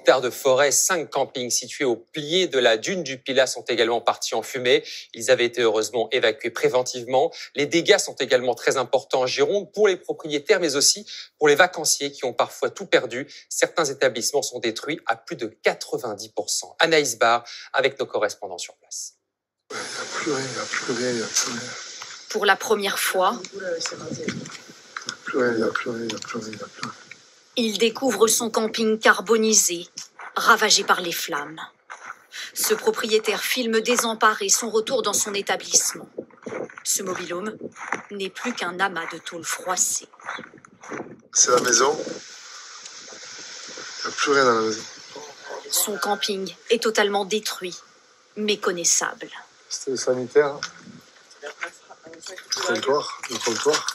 d'hectares de forêt, 5 campings situés au pied de la dune du Pilat sont également partis en fumée. Ils avaient été heureusement évacués préventivement. Les dégâts sont également très importants en Gironde pour les propriétaires, mais aussi pour les vacanciers qui ont parfois tout perdu. Certains établissements sont détruits à plus de 90%. Anaïs Barre avec nos correspondants sur place. Il n'y a plus rien. Pour la première fois, il découvre son camping carbonisé, ravagé par les flammes. Ce propriétaire filme désemparé son retour dans son établissement. Ce mobil-home n'est plus qu'un amas de tôle froissée. C'est la maison. Il n'y a plus rien dans la maison. Son camping est totalement détruit, méconnaissable. C'était le sanitaire. Le trottoir.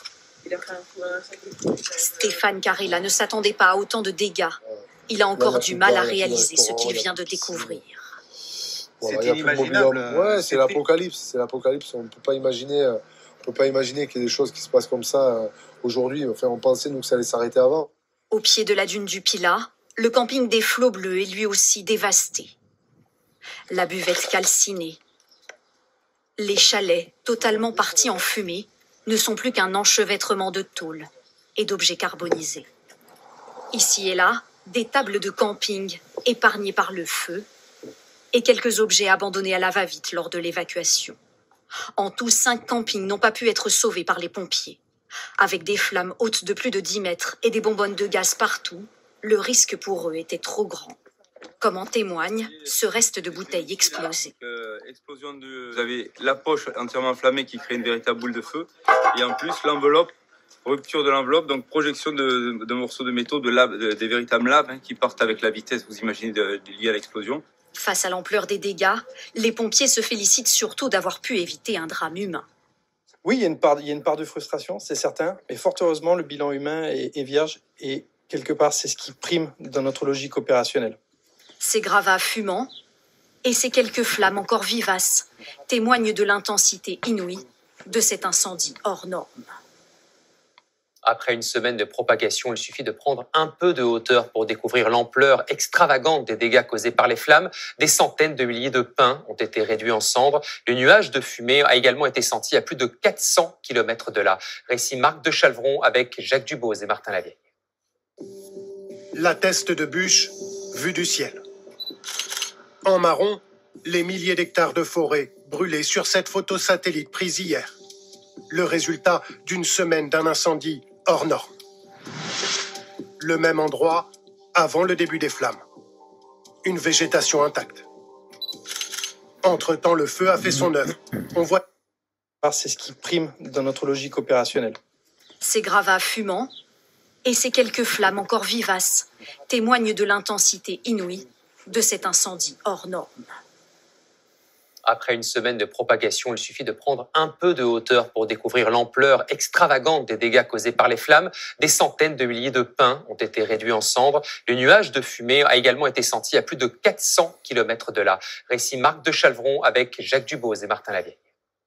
Stéphane Carella ne s'attendait pas à autant de dégâts. Il a encore du mal à réaliser ce qu'il vient de découvrir. C'est inimaginable. Ouais, c'est l'apocalypse. On ne peut pas imaginer qu'il y ait des choses qui se passent comme ça aujourd'hui. Enfin, on pensait nous que ça allait s'arrêter avant. Au pied de la dune du Pilat, le camping des Flots Bleus est lui aussi dévasté. La buvette calcinée. Les chalets, totalement partis en fumée, ne sont plus qu'un enchevêtrement de tôle et d'objets carbonisés. Ici et là, des tables de camping épargnées par le feu et quelques objets abandonnés à la va-vite lors de l'évacuation. En tout, 5 campings n'ont pas pu être sauvés par les pompiers. Avec des flammes hautes de plus de 10 mètres et des bonbonnes de gaz partout, le risque pour eux était trop grand. Comme en témoigne ce reste de bouteilles explosées. Vous avez la poche entièrement enflammée qui crée une véritable boule de feu. Et en plus, l'enveloppe, rupture de l'enveloppe, donc projection de morceaux de métaux, des véritables laves qui partent avec la vitesse, vous imaginez, liée à l'explosion. Face à l'ampleur des dégâts, les pompiers se félicitent surtout d'avoir pu éviter un drame humain. Oui, il y a une part de frustration, c'est certain. Mais fort heureusement, le bilan humain est vierge. Et quelque part, c'est ce qui prime dans notre logique opérationnelle. Ces gravats fumants et ces quelques flammes encore vivaces témoignent de l'intensité inouïe de cet incendie hors norme. Après une semaine de propagation, il suffit de prendre un peu de hauteur pour découvrir l'ampleur extravagante des dégâts causés par les flammes. Des centaines de milliers de pins ont été réduits en cendres. Le nuage de fumée a également été senti à plus de 400 km de là. Récit Marc de Chalvron avec Jacques Dubose et Martin Lavieille. La teste de bûche, vue du ciel. En marron, les milliers d'hectares de forêt brûlés sur cette photo satellite prise hier. Le résultat d'une semaine d'un incendie hors norme. Le même endroit avant le début des flammes. Une végétation intacte. Entre-temps, le feu a fait son œuvre. On voit... C'est ce qui prime dans notre logique opérationnelle. Ces gravats fumants et ces quelques flammes encore vivaces témoignent de l'intensité inouïe de cet incendie hors norme. Après une semaine de propagation, il suffit de prendre un peu de hauteur pour découvrir l'ampleur extravagante des dégâts causés par les flammes. Des centaines de milliers de pins ont été réduits en cendres. Le nuage de fumée a également été senti à plus de 400 km de là. Récit Marc de Chalvron avec Jacques Dubose et Martin Lavieille.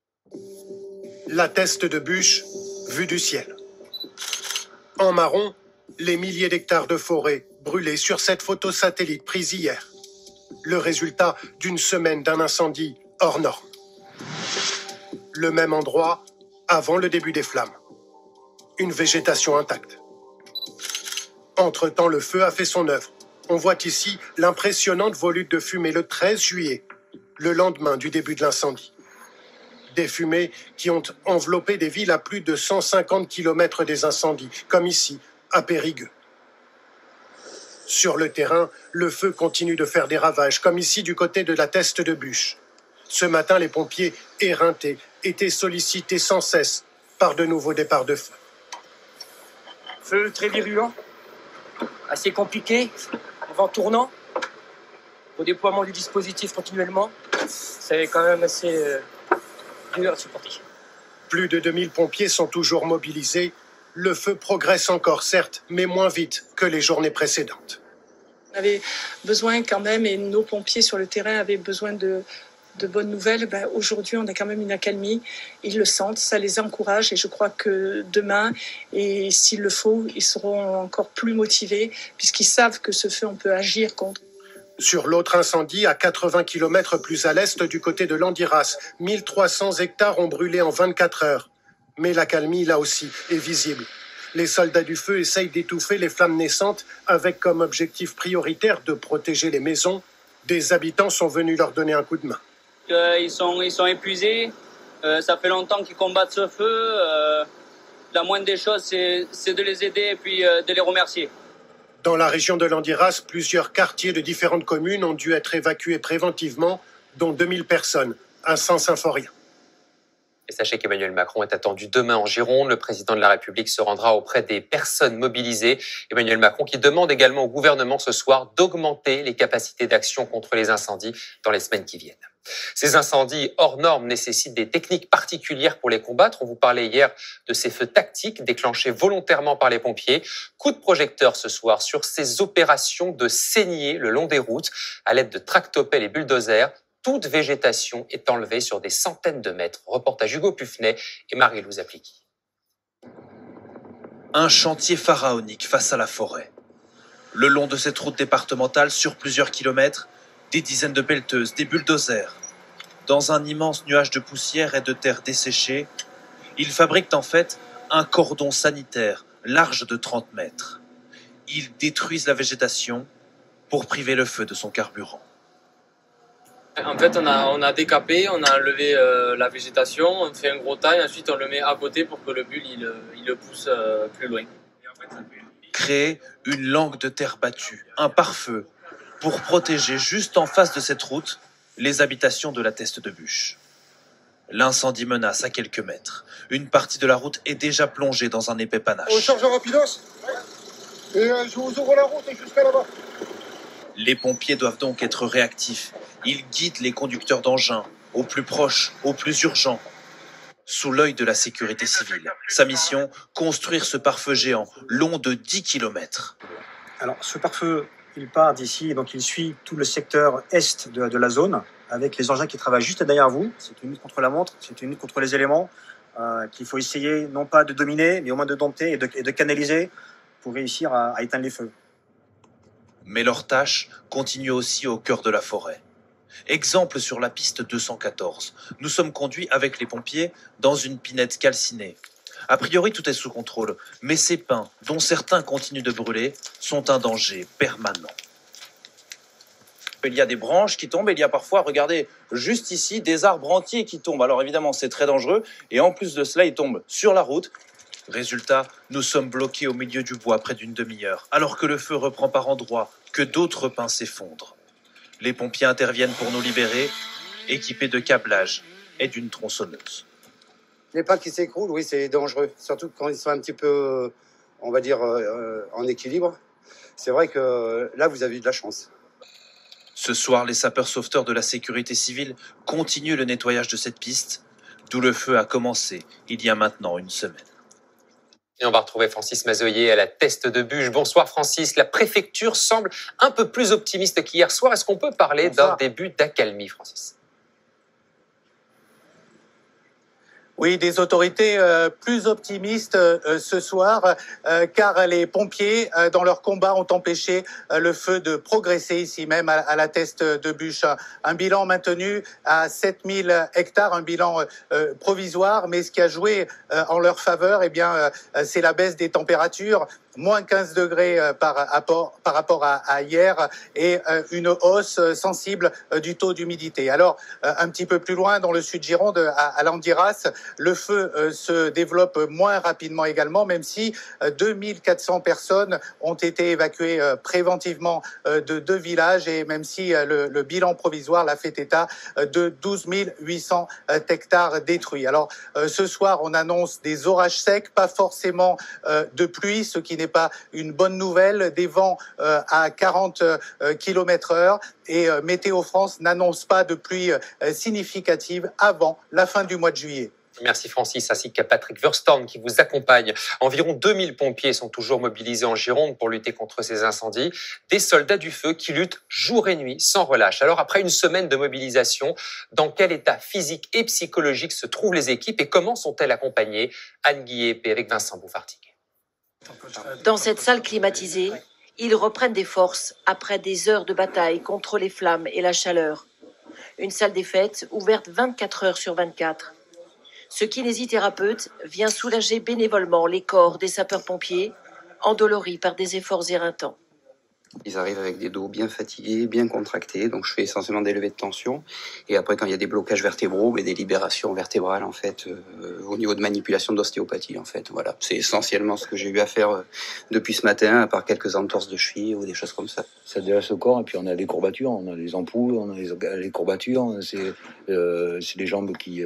La teste de bûche, vue du ciel. En marron, les milliers d'hectares de forêt brûlés sur cette photo satellite prise hier. Le résultat d'une semaine d'un incendie hors norme. Le même endroit avant le début des flammes. Une végétation intacte. Entre-temps, le feu a fait son œuvre. On voit ici l'impressionnante volute de fumée le 13 juillet, le lendemain du début de l'incendie. Des fumées qui ont enveloppé des villes à plus de 150 km des incendies, comme ici, à Périgueux. Sur le terrain, le feu continue de faire des ravages, comme ici du côté de la teste de bûche. Ce matin, les pompiers, éreintés, étaient sollicités sans cesse par de nouveaux départs de feu. Feu très virulent, assez compliqué, vent tournant, au déploiement du dispositif continuellement, c'est quand même assez dur à supporter. Plus de 2000 pompiers sont toujours mobilisés. Le feu progresse encore, certes, mais moins vite que les journées précédentes. On avait besoin quand même, et nos pompiers sur le terrain avaient besoin de bonnes nouvelles. Aujourd'hui, on a quand même une accalmie. Ils le sentent, ça les encourage. Et je crois que demain, et s'il le faut, ils seront encore plus motivés, puisqu'ils savent que ce feu, on peut agir contre. Sur l'autre incendie, à 80 km plus à l'est du côté de Landiras, 1300 hectares ont brûlé en 24 heures. Mais l'accalmie, là aussi, est visible. Les soldats du feu essayent d'étouffer les flammes naissantes avec comme objectif prioritaire de protéger les maisons. Des habitants sont venus leur donner un coup de main. Ils sont épuisés, ça fait longtemps qu'ils combattent ce feu. La moindre des choses, c'est de les aider et puis de les remercier. Dans la région de Landiras, plusieurs quartiers de différentes communes ont dû être évacués préventivement, dont 2000 personnes, à Saint-Symphorien. Et sachez qu'Emmanuel Macron est attendu demain en Gironde. Le président de la République se rendra auprès des personnes mobilisées. Emmanuel Macron qui demande également au gouvernement ce soir d'augmenter les capacités d'action contre les incendies dans les semaines qui viennent. Ces incendies hors normes nécessitent des techniques particulières pour les combattre. On vous parlait hier de ces feux tactiques déclenchés volontairement par les pompiers. Coup de projecteur ce soir sur ces opérations de saignée le long des routes à l'aide de tractopelles et bulldozers. Toute végétation est enlevée sur des centaines de mètres. Reportage Hugo Puffnet et Marie-Louise Appliqui. Un chantier pharaonique face à la forêt. Le long de cette route départementale, sur plusieurs kilomètres, des dizaines de pelleteuses, des bulldozers. Dans un immense nuage de poussière et de terre desséchée, ils fabriquent en fait un cordon sanitaire large de 30 mètres. Ils détruisent la végétation pour priver le feu de son carburant. En fait, on a décapé, on a enlevé la végétation, on fait un gros taille, ensuite on le met à côté pour que le bulle il le pousse plus loin. Créer une langue de terre battue, un pare-feu, pour protéger juste en face de cette route les habitations de la Teste de Bûche. L'incendie menace à quelques mètres. Une partie de la route est déjà plongée dans un épais panache. On charge rapidos et je vous ouvre la route jusqu'à là-bas. Les pompiers doivent donc être réactifs. Ils guident les conducteurs d'engins, au plus proche, au plus urgent. Sous l'œil de la sécurité civile. Sa mission, construire ce pare-feu géant, long de 10 km. Alors, ce pare-feu, il part d'ici, donc il suit tout le secteur est de la zone, avec les engins qui travaillent juste derrière vous. C'est une lutte contre la montre, c'est une lutte contre les éléments, qu'il faut essayer non pas de dominer, mais au moins de dompter et de canaliser pour réussir à éteindre les feux. Mais leur tâche continue aussi au cœur de la forêt. Exemple sur la piste 214. Nous sommes conduits avec les pompiers dans une pinette calcinée. A priori, tout est sous contrôle, mais ces pins, dont certains continuent de brûler, sont un danger permanent. Il y a des branches qui tombent, et il y a parfois, regardez, juste ici, des arbres entiers qui tombent. Alors évidemment, c'est très dangereux, et en plus de cela, ils tombent sur la route. Résultat, nous sommes bloqués au milieu du bois près d'une demi-heure, alors que le feu reprend par endroits, que d'autres pins s'effondrent. Les pompiers interviennent pour nous libérer, équipés de câblage et d'une tronçonneuse. Les pins qui s'écroulent, oui, c'est dangereux. Surtout quand ils sont un petit peu, on va dire, en équilibre. C'est vrai que là, vous avez eu de la chance. Ce soir, les sapeurs-sauveteurs de la sécurité civile continuent le nettoyage de cette piste, d'où le feu a commencé il y a maintenant une semaine. Et on va retrouver Francis Mazoyer à la Teste de Bûche. Bonsoir Francis, la préfecture semble un peu plus optimiste qu'hier soir. Est-ce qu'on peut parler d'un début d'accalmie, Francis ? Oui, des autorités plus optimistes ce soir, car les pompiers, dans leur combat, ont empêché le feu de progresser ici même à la Teste de Bûche. Un bilan maintenu à 7000 hectares, un bilan provisoire, mais ce qui a joué en leur faveur, eh bien, c'est la baisse des températures. Moins 15 degrés par rapport à hier et une hausse sensible du taux d'humidité. Alors, un petit peu plus loin, dans le sud Gironde, à Landiras, le feu se développe moins rapidement également, même si 2400 personnes ont été évacuées préventivement de 2 villages et même si le bilan provisoire l'a fait état de 12 800 hectares détruits. Alors, ce soir, on annonce des orages secs, pas forcément de pluie, ce qui n'est pas une bonne nouvelle, des vents à 40 km/h et Météo France n'annonce pas de pluie significative avant la fin du mois de juillet. Merci Francis, ainsi qu'à Patrick Wurstorm qui vous accompagne. Environ 2000 pompiers sont toujours mobilisés en Gironde pour lutter contre ces incendies. Des soldats du feu qui luttent jour et nuit sans relâche. Alors après une semaine de mobilisation, dans quel état physique et psychologique se trouvent les équipes et comment sont-elles accompagnées? Anne Guillepé avec Vincent Bouffartigue. Dans cette salle climatisée, Ils reprennent des forces après des heures de bataille contre les flammes et la chaleur. Une salle des fêtes ouverte 24 heures sur 24. Ce kinésithérapeute vient soulager bénévolement les corps des sapeurs-pompiers, endoloris par des efforts éreintants. Ils arrivent avec des dos bien fatigués, bien contractés, donc je fais essentiellement des levées de tension. Et après, quand il y a des blocages vertébraux, des libérations vertébrales, en fait, au niveau de manipulation d'ostéopathie, en fait. Voilà, c'est essentiellement ce que j'ai eu à faire depuis ce matin, à part quelques entorses de cheville ou des choses comme ça. Ça délaisse le corps, et puis on a des courbatures, on a des ampoules, on a les courbatures, c'est les jambes qui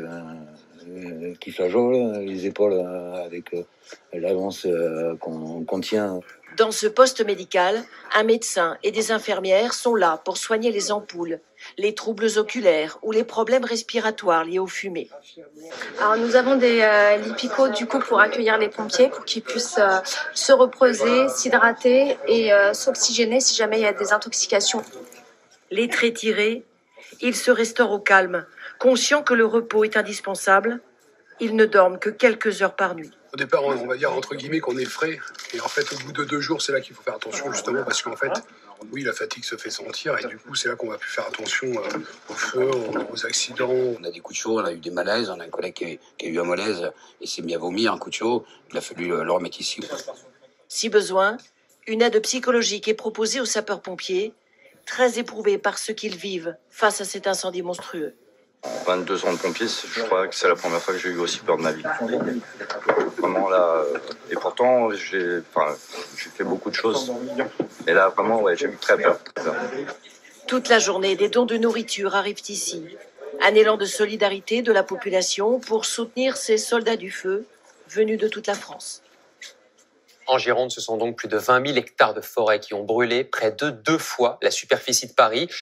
flageolent, les épaules avec l'avance qu'on tient. Dans ce poste médical, un médecin et des infirmières sont là pour soigner les ampoules, les troubles oculaires ou les problèmes respiratoires liés aux fumées. Alors nous avons des lits picots du coup pour accueillir les pompiers, pour qu'ils puissent se reposer, s'hydrater et s'oxygéner si jamais il y a des intoxications. Les traits tirés, ils se restaurent au calme, conscients que le repos est indispensable. Ils ne dorment que quelques heures par nuit. Au départ, on va dire entre guillemets qu'on est frais. Et en fait, au bout de 2 jours, c'est là qu'il faut faire attention, justement, parce qu'en fait, oui, la fatigue se fait sentir. Et du coup, c'est là qu'on va plus faire attention au feu, aux accidents. On a des coups de chaud, on a eu des malaises. On a un collègue qui a eu un malaise et s'est mis à vomir un coup de chaud. Il a fallu le remettre ici. Si besoin, une aide psychologique est proposée aux sapeurs-pompiers, très éprouvés par ce qu'ils vivent face à cet incendie monstrueux. 22 ans de pompier, je crois que c'est la première fois que j'ai eu aussi peur de ma vie. Vraiment là, et pourtant j'ai fait beaucoup de choses. Et là vraiment, ouais, j'ai eu très peur. Toute la journée, des dons de nourriture arrivent ici. Un élan de solidarité de la population pour soutenir ces soldats du feu venus de toute la France. En Gironde, ce sont donc plus de 20 000 hectares de forêt qui ont brûlé, près de 2 fois la superficie de Paris.